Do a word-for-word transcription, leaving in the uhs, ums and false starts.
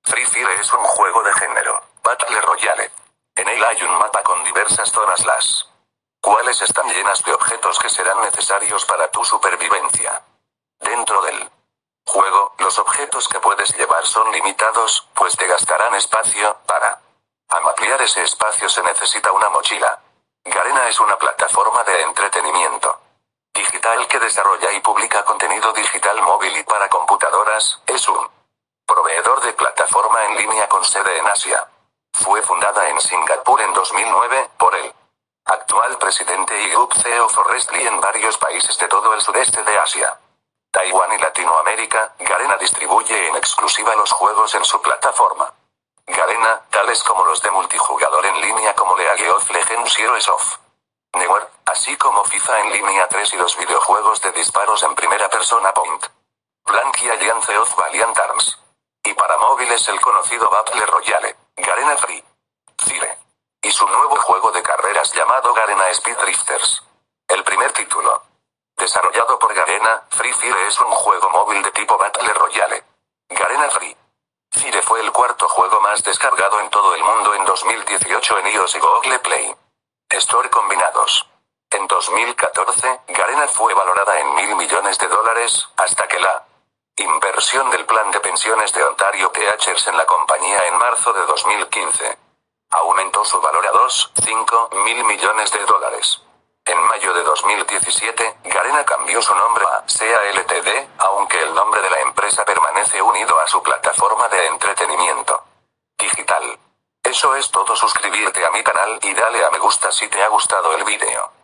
Free Fire es un juego de género Battle Royale. En él hay un mapa con diversas zonas, las cuales están llenas de objetos que serán necesarios para tu supervivencia. Dentro del juego, los objetos que puedes llevar son limitados, pues te gastarán espacio. Para ampliar ese espacio se necesita una mochila. Garena es una plataforma de entretenimiento digital que desarrolla y publica contenido digital móvil y para computadoras. Es un proveedor de plataforma en línea con sede en Asia. Fue fundada en Singapur en dos mil nueve, por el actual presidente y Group C E O Forrest Li en varios países de todo el sudeste de Asia, Taiwán y Latinoamérica. Garena distribuye en exclusiva los juegos en su plataforma. Garena, tales como los de multijugador en línea como League of Legends y Heroes of Nowhere, así como FIFA en línea tres y los videojuegos de disparos en primera persona Point Blank y Alliance of Valiant Arms. Y para móviles el conocido Battle Royale, Garena Free Fire. Y su nuevo juego de carreras llamado Garena Speed Drifters. El primer título desarrollado por Garena, Free Fire es un juego móvil de tipo Battle Royale. Garena Free Fire fue el cuarto juego más descargado en todo el mundo en dos mil dieciocho en iOS y Google Play Store combinados. En dos mil catorce, Garena fue valorada en mil millones de dólares, hasta que la inversión del plan de pensiones de Ontario Teachers en la compañía en marzo de dos mil quince aumentó su valor a dos punto cinco mil millones de dólares. En mayo de dos mil diecisiete, Garena cambió su nombre a SEA Ltd, aunque el nombre de la empresa permanece unido a su plataforma de entretenimiento digital. Eso es todo. Suscribirte a mi canal y dale a me gusta si te ha gustado el vídeo.